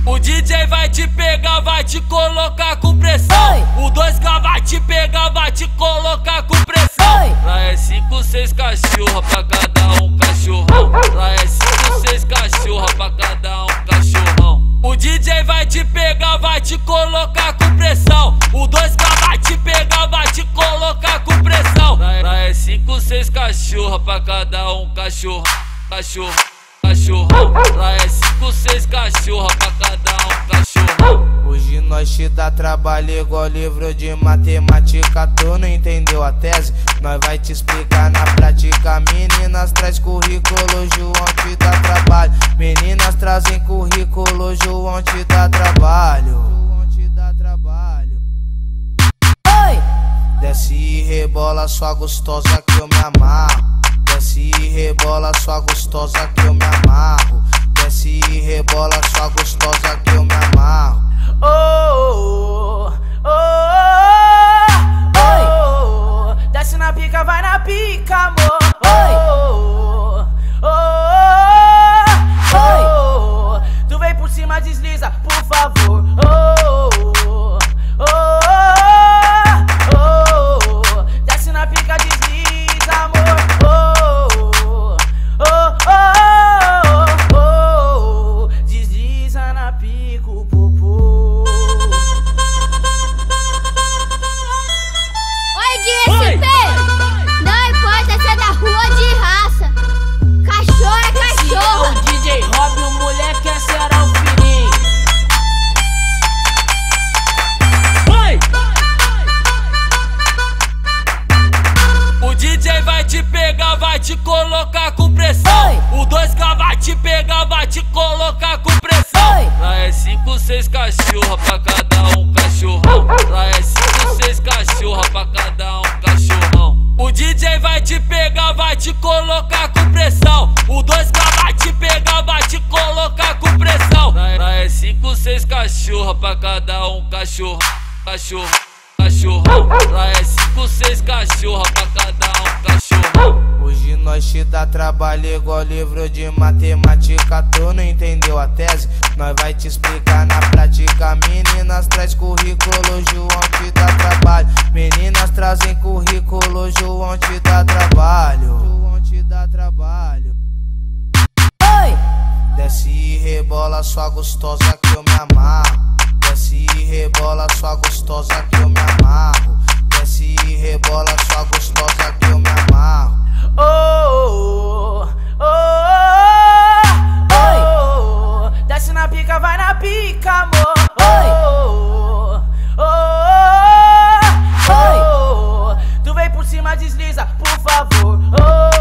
O DJ vai te pegar, vai te colocar com pressão. O 2K vai te pegar, vai te colocar com pressão. Lá é 5, 6 cachorra pra cada um cachorrão. Lá é 5, 6 cachorra pra cada um cachorrão. O DJ vai te pegar, vai te colocar com pressão. O 2K vai te pegar, vai te colocar com pressão. Lá é 5, 6 cachorra pra cada um cachorrão. Cachorrão. Lá é 5, 6 cachorra pra cada um cachorrão. Hoje nós te dá trabalho igual livro de matemática. Tu não entendeu a tese? Nós vai te explicar na prática. Meninas traz currículo, João te dá trabalho. Meninas trazem currículo, João te dá trabalho. Desce e rebola sua gostosa que eu me amarro. Desce e rebola sua gostosa que eu me amarro. Desce e rebola sua gostosa que eu me amarro. Oh, oh, oh, oh. Desce na pica, vai na pica, amor. Oh, oh, oh, oh. Tu vem por cima, desliza, por favor. Oh, oh, oh, oh. Desce na pica, desliza, amor. Oh, oh, oh, oh. Desliza na pica, o popô. DSP, não importa se é da rua ou de raça. Cachorro é cachorro. O DJ Rob, o moleque é será o fininho. O DJ vai te pegar, vai te colocar com pressão. O 2K vai te pegar, vai te colocar com pressão. Lá é 5, 6 cachorra pra cada um cachorrão. Lá é 5, 6 cachorra pra cada um cachorrão. O DJ vai te pegar, vai te colocar com pressão. O 2K vai te pegar, vai te colocar com pressão. Lá é 5, 6 cachorra pra cada um cachorrão. Lá é 5, 6 cachorra pra cada um cachorrão. Hoje nós te dá trabalho igual livro de matemática. Tu não entendeu a tese? Nós vai te explicar na prática. Meninas traz currículo, João te dá trabalho. Meninas trazem currículo, João te dá trabalho. Desce e rebola sua gostosa que eu me amarro. Desce e rebola sua gostosa que eu me amarro. Desce e rebola sua gostosa que eu me amarro. Oh, oh, oh, oh. Desce na pica, vai na pica, amor. Oh, oh, oh, oh. Tu vem por cima, desliza, por favor. Oh,